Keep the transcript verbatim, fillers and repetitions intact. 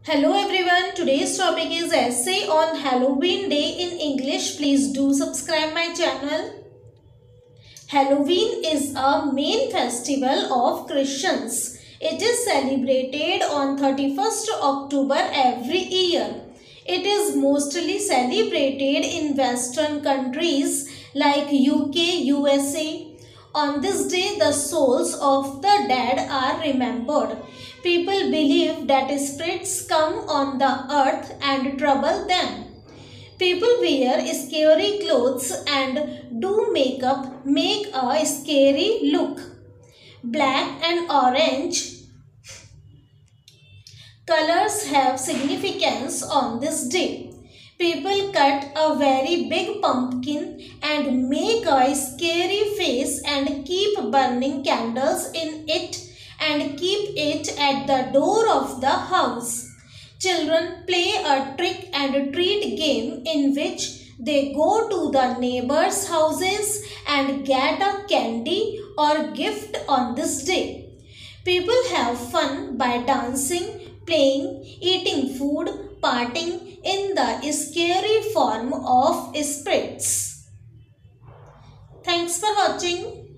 Hello everyone, today's topic is essay on Halloween Day in English. Please do subscribe my channel. Halloween is a main festival of Christians. It is celebrated on thirty-first October every year. It is mostly celebrated in Western countries like U K, U S A. On this day, the souls of the dead are remembered. People believe that spirits come on the earth and trouble them. People wear scary clothes and do makeup, make a scary look. Black and orange colors have significance on this day. People cut a very big pumpkin and make a scary face and keep burning candles in it and keep it at the door of the house. Children play a trick and treat game in which they go to the neighbors' houses and get a candy or gift on this day. People have fun by dancing, playing, eating food, partying in the scary form of spirits. Thanks for watching.